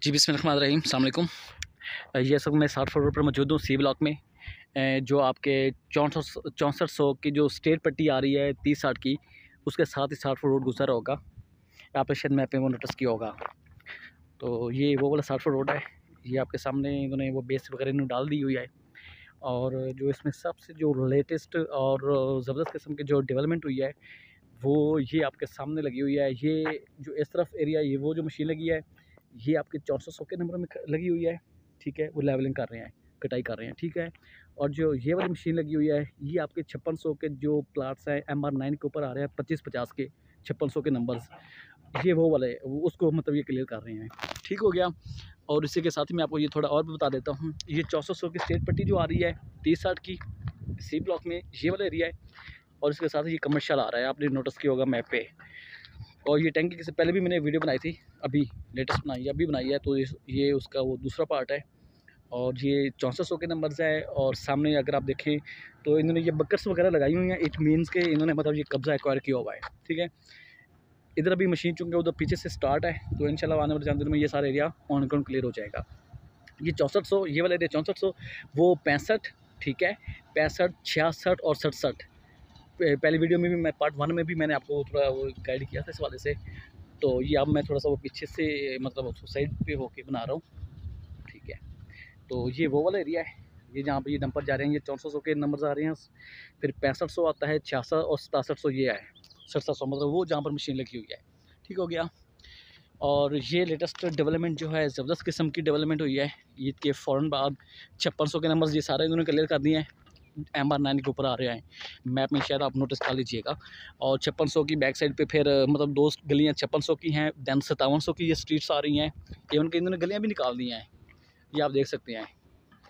जी बिस्मिल्लाहिर्रहमानिर्रहीम, अस्सलाम वालेकुम। ये सब मैं 60 रोड पर मौजूद हूँ, सी ब्लॉक में। जो आपके 6400 की जो स्टेट पट्टी आ रही है 30-60 की, उसके साथ ही 60 रोड गुजर होगा। आपने शायद मैप में वो नोटिस किया होगा। तो ये वो वाला 60 रोड है। ये आपके सामने इन्होंने वो बेस वगैरह इन्होंने डाल दी हुई है। और जो इसमें सबसे जो लेटेस्ट और ज़बरदस्त किस्म की जो डेवलपमेंट हुई है वो ये आपके सामने लगी हुई है। ये जो इस तरफ एरिया, ये वो जो मशीन लगी है, ये आपके 400 के नंबर में लगी हुई है। ठीक है, वो लेवलिंग कर रहे हैं, कटाई कर रहे हैं। ठीक है, और जो ये वाली मशीन लगी हुई है, ये आपके 5600 के जो प्लाट्स हैं MR9 के ऊपर आ रहे हैं 25-50 के 5600 के नंबर्स, ये वो वाले उसको मतलब ये क्लियर कर रहे हैं। ठीक हो गया। और इसी के साथ ही मैं आपको ये थोड़ा और भी बता देता हूँ। ये 400 की स्टेट पट्टी जो आ रही है 30-60 की सी ब्लॉक में, ये वाला एरिया है। और इसके साथ ये कमर्शियल आ रहा है, आपने नोटिस किया होगा मैप पे। और ये टैंकी से पहले भी मैंने वीडियो बनाई थी, अभी लेटेस्ट बनाई है, अभी बनाई है। तो ये उसका वो दूसरा पार्ट है। और ये 6400 के नंबर्स है। और सामने अगर आप देखें तो इन्होंने ये बकर्स वगैरह लगाई हुई हैं। इट मीन्स के इन्होंने मतलब ये कब्जा एक्वायर किया हुआ है। ठीक है, इधर अभी मशीन चूँकि उधर पीछे से स्टार्ट है, तो इंशाल्लाह आने वाले दिन में ये सारा एरिया ऑन ग्राउंड क्लियर हो जाएगा। ये 6400, ये वाला एरिया 6400, वो 65, ठीक है, 65, 66 और 67। पहली वीडियो में भी मैं पार्ट 1 में भी मैंने आपको थोड़ा वो गाइड किया था इस वाले से। तो ये अब मैं थोड़ा सा वो पीछे से मतलब साइड पे होके बना रहा हूँ। ठीक है, तो ये वो वाला एरिया है। ये जहाँ पे ये डंपर जा रहे हैं, ये 400 के नंबर आ रहे हैं। फिर 6500 आता है, 66 और 6700 ये है, 6700 मतलब वो जहाँ पर मशीन लगी हुई है। ठीक हो गया। और ये लेटेस्ट डेवलपमेंट जो है ज़बरदस्त किस्म की डेवलपमेंट हुई है। ईद के फ़ौरन बाद 5600 के नंबर्स ये सारे इन्होंने क्लियर कर दिए हैं। MR9 के ऊपर आ रहे हैं मैप में, शायद आप नोटिस कर लीजिएगा। और 5600 की बैक साइड पे फिर मतलब 2 गलियाँ 5600 की हैं, दैन 5700 की ये स्ट्रीट्स आ रही हैं। इवन कि इन्होंने गलियाँ भी निकाल दी हैं, ये आप देख सकते हैं।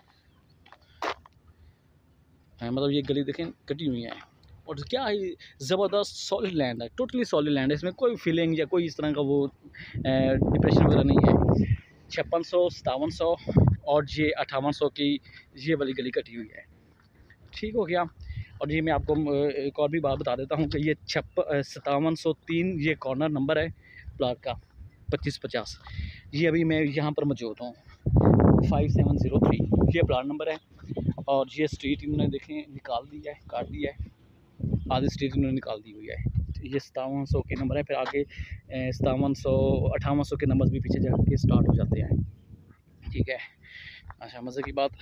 मतलब ये गली देखें कटी हुई है। और क्या है, ज़बरदस्त सॉलिड लैंड है, टोटली सॉलिड लैंड है। इसमें कोई फीलिंग या कोई इस तरह का वो डिप्रेशन वगैरह नहीं है। 5600, 5700 और ये 5800 की ये वाली गली कटी हुई है। ठीक हो गया। और ये मैं आपको एक और भी बात बता देता हूँ कि ये 5703 ये कॉर्नर नंबर है प्लाट का 2550। ये अभी मैं यहाँ पर मौजूद हूँ 5703 ये प्लाट नंबर है। और ये स्ट्रीट इन्होंने देखें निकाल दी है, काट दी है, आधी स्ट्रीट इन्होंने निकाल दी हुई है। ये 5700 के नंबर है। फिर आगे 5700, 5800 के नंबर भी पीछे जाके स्टार्ट हो जाते हैं। ठीक है, अच्छा मज़े की बात।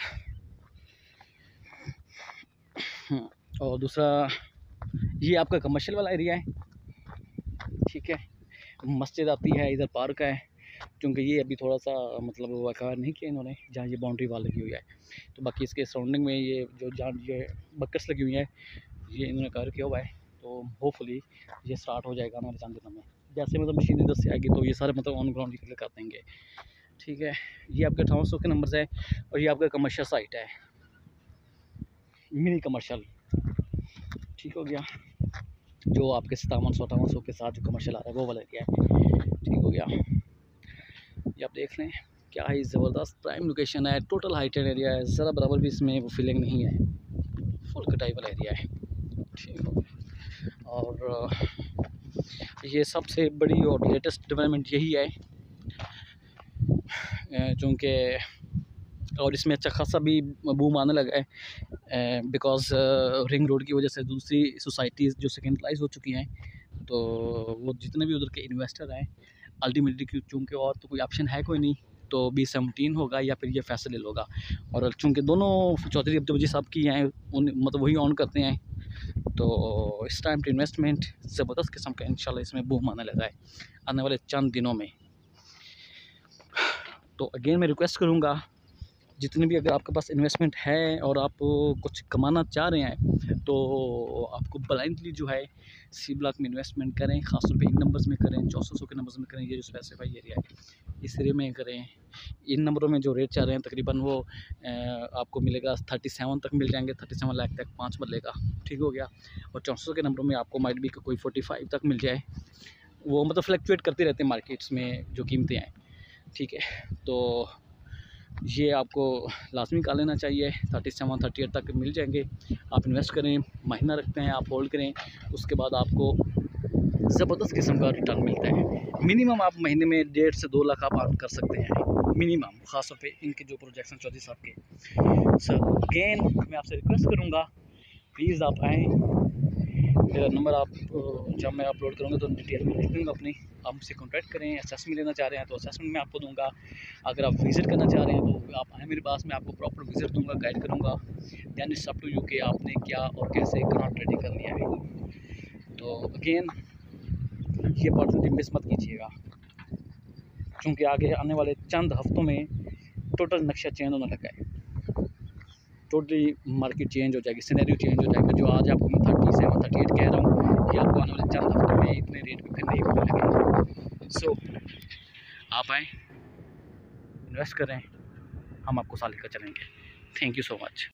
और दूसरा ये आपका कमर्शियल वाला एरिया है। ठीक है, मस्जिद आती है, इधर पार्क है। क्योंकि ये अभी थोड़ा सा मतलब वो एक्वायर नहीं किया इन्होंने, जहाँ ये बाउंड्री वाल लगी हुई है। तो बाकी इसके सराउंडिंग में ये जो जहाँ ये बकर्स लगी हुई है, ये इन्होंने कवर किया हुआ है। तो होपफुली ये स्टार्ट हो जाएगा हमारे दिनों में। जैसे मतलब मशीन इधर से आएगी तो ये सारे मतलब ऑन ग्राउंड क्लियर कर देंगे। ठीक है, ये आपके 5800 के नंबर है। और ये आपका कमर्शियल साइट है, मिनी कमर्शियल। ठीक हो गया, जो आपके 5700 के साथ जो कमर्शियल आ रहा है वो वाला एरिया है। ठीक हो गया, ये आप देख लें क्या है, ज़बरदस्त प्राइम लोकेशन है, टोटल हाइटेड एरिया है, ज़रा बराबर भी इसमें वो फीलिंग नहीं है, फुल कटाई वाला एरिया है। ठीक हो गया। और ये सबसे बड़ी और लेटेस्ट डेवलपमेंट यही है, चूँकि और इसमें अच्छा खासा भी बूम आने लगा है बिकॉज़ रिंग रोड की वजह से दूसरी सोसाइटीज़ जो सेकेंडलाइज हो चुकी हैं, तो वो जितने भी उधर के इन्वेस्टर हैं अल्टीमेटली चूँकि और तो कोई ऑप्शन है कोई नहीं, तो B17 होगा या फिर ये फैसले होगा। और चूँकि दोनों चौधरी अब्दुल साहब की हैं, उन मतलब वही ऑन करते हैं, तो इस टाइम पे इन्वेस्टमेंट ज़बरदस्त किस्म का इंशाल्लाह इसमें बूम आने लगा है आने वाले चंद दिनों में। तो अगेन मैं रिक्वेस्ट करूँगा, जितने भी अगर आपके पास इन्वेस्टमेंट है और आप कुछ कमाना चाह रहे हैं, तो आपको ब्लाइंडली जो है सी ब्लॉक में इन्वेस्टमेंट करें, ख़ासतौर पे इन नंबर्स में करें, 400 के नंबर्स में करें। ये जो स्पेसिफाई एरिया है इस एरिया में करें। इन नंबरों में जो रेट चल रहे हैं तकरीबन वो आपको मिलेगा 37 तक मिल जाएंगे, 37 लाख तक 5 बदलेगा। ठीक हो गया। और 400 के नंबरों में आपको माइट भी कोई 45 तक मिल जाए। वो मतलब फ्लक्चुएट करते रहते हैं मार्केट्स में जो कीमतें हैं। ठीक है, तो ये आपको लाजमी कर लेना चाहिए, 37, 38 तक मिल जाएंगे। आप इन्वेस्ट करें, महीना रखते हैं, आप होल्ड करें, उसके बाद आपको ज़बरदस्त किस्म का रिटर्न मिलता है। मिनिमम आप महीने में 1.5 से 2 लाख आप अर्न कर सकते हैं मिनिमम, ख़ास तौर पे इनके जो प्रोजेक्शन चौधरी साहब के। सर अगेन मैं आपसे रिक्वेस्ट करूँगा, प्लीज़ आप आएँ। मेरा नंबर आप जब मैं अपलोड करूँगा तो डिटेल में लिख दूँगा अपनी, आप मुझसे कॉन्टैक्ट करें। असेसमेंट लेना चाह रहे हैं तो असेसमेंट मैं आपको दूँगा। अगर आप विज़िट करना चाह रहे हैं तो आप आएँ मेरे पास, मैं आपको प्रॉपर विज़िट दूँगा, गाइड करूँगा। Then it's up to you कि आपने क्या और कैसे कहाँ ट्रेडिंग करनी है। तो अगेन ये अपॉर्चुनिटी मिस मत कीजिएगा, क्योंकि आगे आने वाले चंद हफ्तों में टोटल नक्शा चेंज होने लगा है। टोटली मार्केट चेंज हो जाएगी, सिनेरियो चेंज हो जाएगा। जो आज आपको मैं 37, 38 कह रहा हूँ, ये आपको आने वाले चंद हफ्तों में इतने रेट पे फिर नहीं मिलने लगेगा। सो आप आएँ, इन्वेस्ट करें, हम आपको साथ लेकर चलेंगे। Thank you so much.